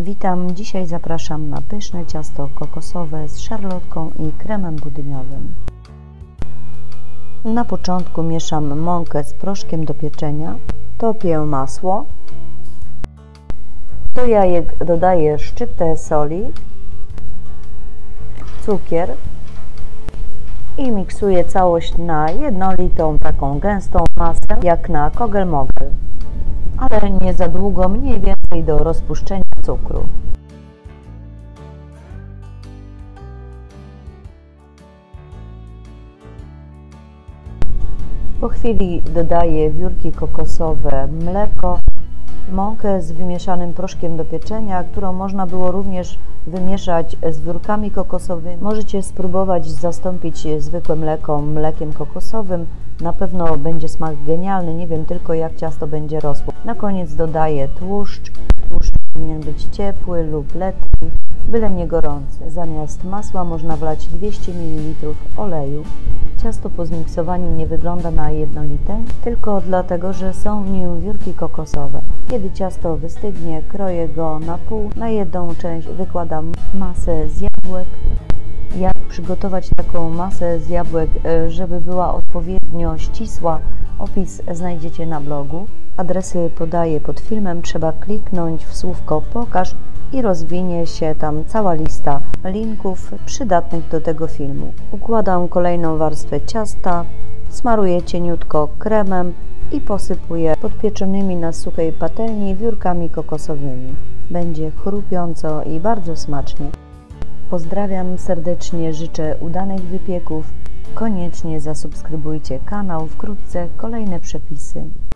Witam, dzisiaj zapraszam na pyszne ciasto kokosowe z szarlotką i kremem budyniowym. Na początku mieszam mąkę z proszkiem do pieczenia, topię masło, do jajek dodaję szczyptę soli, cukier i miksuję całość na jednolitą, taką gęstą masę jak na kogel-mogel, ale nie za długo, mniej więcej do rozpuszczenia cukru. Po chwili dodaję wiórki kokosowe, mleko, mąkę z wymieszanym proszkiem do pieczenia, którą można było również wymieszać z wiórkami kokosowymi. Możecie spróbować zastąpić zwykłe mleko mlekiem kokosowym. Na pewno będzie smak genialny, nie wiem tylko jak ciasto będzie rosło. Na koniec dodaję tłuszcz. Tłuszcz powinien być ciepły lub letni, byle nie gorący. Zamiast masła można wlać 200 ml oleju. Ciasto po zmiksowaniu nie wygląda na jednolite, tylko dlatego, że są w nim wiórki kokosowe. Kiedy ciasto wystygnie, kroję go na pół. Na jedną część wykładam masę z jabłek. Jak przygotować taką masę z jabłek, żeby była odpowiednio ścisła, opis znajdziecie na blogu. Adresy podaję pod filmem, trzeba kliknąć w słówko pokaż i rozwinie się tam cała lista linków przydatnych do tego filmu. Układam kolejną warstwę ciasta, smaruję cieniutko kremem i posypuję podpieczonymi na suchej patelni wiórkami kokosowymi. Będzie chrupiąco i bardzo smacznie. Pozdrawiam serdecznie, życzę udanych wypieków. Koniecznie zasubskrybujcie kanał, wkrótce kolejne przepisy.